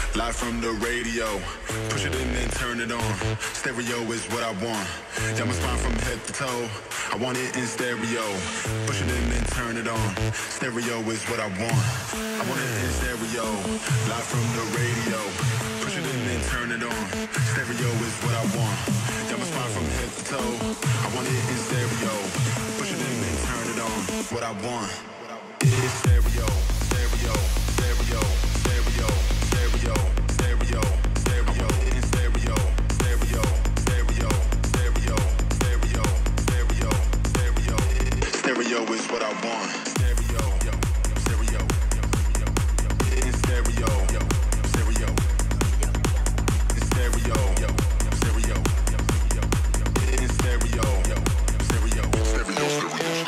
live from the radio. Push it in and turn it on. Stereo is what I want. Down my spine from head to toe. I want it in stereo. Push it in and turn it on. Stereo is what I want. I want it in stereo. Live from the radio. Push it in and turn it on. Stereo is what I want. Down my spine from head to toe. I want it in stereo. Push it in and turn it on. What I want is stereo, stereo, stereo, stereo, stereo, stereo, stereo, in stereo, stereo, stereo, stereo, stereo, stereo, stereo. Stereo is what I want. Stereo, stereo, in stereo, stereo, in stereo, stereo, in stereo, stereo, stereo.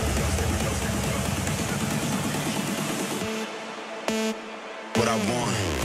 What I want.